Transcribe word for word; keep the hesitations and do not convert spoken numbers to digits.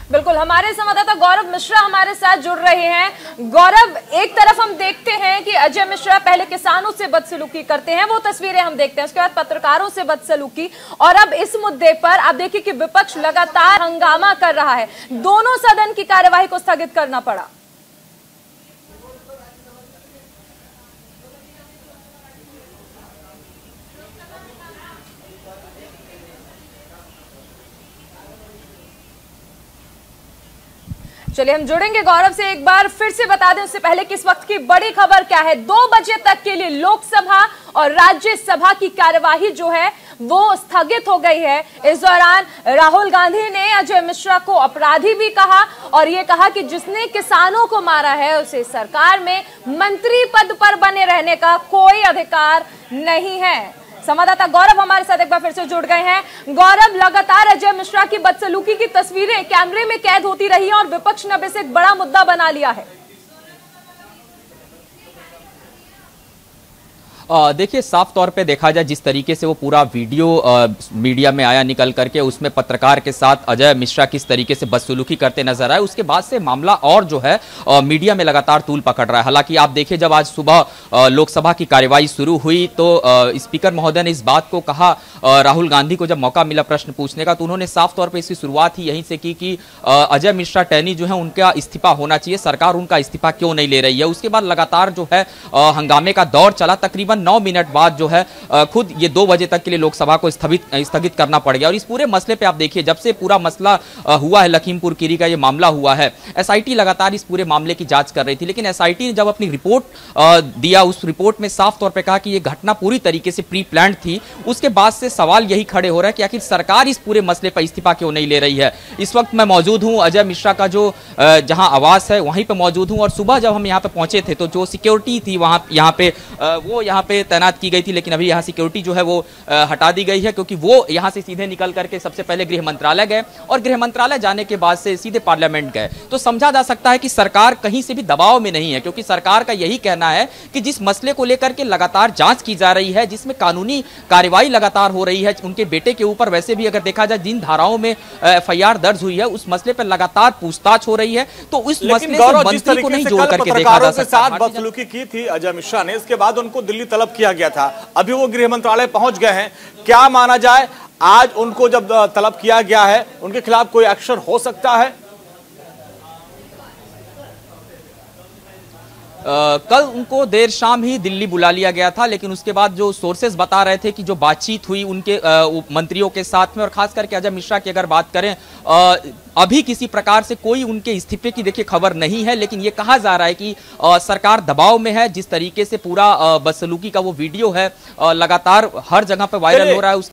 बिल्कुल, हमारे संवाददाता गौरव मिश्रा हमारे साथ जुड़ रहे हैं। गौरव, एक तरफ हम देखते हैं कि अजय मिश्रा पहले किसानों से बदसलूकी करते हैं, वो तस्वीरें हम देखते हैं, उसके बाद पत्रकारों से बदसलूकी, और अब इस मुद्दे पर आप देखिए कि विपक्ष लगातार हंगामा कर रहा है। दोनों सदन की कार्यवाही को स्थगित करना पड़ा। चलिए हम जुड़ेंगे गौरव से, एक बार फिर से बता दें उससे पहले कि इस वक्त की बड़ी खबर क्या है। दो बजे तक के लिए लोकसभा और राज्यसभा की कार्यवाही जो है वो स्थगित हो गई है। इस दौरान राहुल गांधी ने अजय मिश्रा को अपराधी भी कहा और ये कहा कि जिसने किसानों को मारा है उसे सरकार में मंत्री पद पर बने रहने का कोई अधिकार नहीं है। संवाददाता गौरव हमारे साथ एक बार फिर से जुड़ गए हैं। गौरव, लगातार अजय मिश्रा की बदसलूकी की तस्वीरें कैमरे में कैद होती रही हैं और विपक्ष ने अब इसे एक बड़ा मुद्दा बना लिया है। देखिए, साफ तौर पे देखा जाए जिस तरीके से वो पूरा वीडियो आ, मीडिया में आया निकल करके, उसमें पत्रकार के साथ अजय मिश्रा किस तरीके से बदसलूकी करते नजर आए, उसके बाद से मामला और जो है आ, मीडिया में लगातार तूल पकड़ रहा है। हालांकि आप देखिए, जब आज सुबह लोकसभा की कार्यवाही शुरू हुई तो आ, स्पीकर महोदय ने इस बात को कहा, आ, राहुल गांधी को जब मौका मिला प्रश्न पूछने का, तो उन्होंने साफ तौर पर इसकी शुरुआत ही यहीं से की कि आ, अजय मिश्रा टैनी जो है उनका इस्तीफा होना चाहिए, सरकार उनका इस्तीफा क्यों नहीं ले रही है। उसके बाद लगातार जो है आ, हंगामे का दौर चला। तकरीबन नौ मिनट बाद जो है खुद ये दो बजे तक के लिए लोकसभा को स्थगित स्थगित करना पड़ गया। और इस पूरे मसले पे आप देखिए, जब से पूरा मसला हुआ है, लखीमपुर खीरी का ये मामला हुआ है, एसआईटी लगातार इस पूरे मामले की जांच कर रही थी, लेकिन एसआईटी ने जब अपनी रिपोर्ट दिया, उस रिपोर्ट में साफ तौर पे कहा कि ये घटना पूरी तरीके से प्री प्लान्ड थी। उसके बाद से सवाल यही खड़े हो रहा है कि आखिर सरकार इस पूरे मसले पर इस्तीफा क्यों नहीं ले रही है। इस वक्त मैं मौजूद हूं अजय मिश्रा का जो जहां आवास है वहीं पे मौजूद हूं, और सुबह जब हम यहाँ पे पहुंचे थे तो जो सिक्योरिटी थी वहां यहाँ पे वो यहाँ पे तैनात की गई थी, लेकिन अभी यहाँ सिक्योरिटी जो है वो हटा दी गई है, क्योंकि वो यहाँ से सीधे निकल करके सबसे पहले गृह मंत्रालय गए और गृह मंत्रालय जाने के बाद से सीधे पार्लियामेंट गए। तो समझा जा सकता है कि सरकार कहीं से भी दबाव में नहीं है, क्योंकि सरकार का यही कहना है कि जिस मसले को लेकर के लगातार जांच की जा रही है, जिसमें कानूनी कार्रवाई लगातार हो रही है उनके बेटे के ऊपर, वैसे भी अगर देखा जाए जिन धाराओं में एफ आई आर दर्ज हुई है उस मसले पर लगातार पूछताछ हो रही है, तो उस मसले से मंत्री को नहीं जोड़ करके देखा जा सकता। बदसलूकी की थी अजय मिश्रा ने, इसके बाद उनको दिल्ली तलब किया गया था, अभी वो गृह मंत्रालय पहुंच गए हैं। क्या माना जाए, आज उनको जब तलब किया गया है, उनके खिलाफ कोई एक्शन हो सकता है? Uh, कल उनको देर शाम ही दिल्ली बुला लिया गया था, लेकिन उसके बाद जो सोर्सेज बता रहे थे कि जो बातचीत हुई उनके uh, मंत्रियों के साथ में, और खास करके अजय मिश्रा की अगर बात करें, uh, अभी किसी प्रकार से कोई उनके इस्तीफे की देखिए खबर नहीं है, लेकिन ये कहा जा रहा है कि uh, सरकार दबाव में है। जिस तरीके से पूरा uh, बदसलूकी का वो वीडियो है uh, लगातार हर जगह पर वायरल हो रहा है।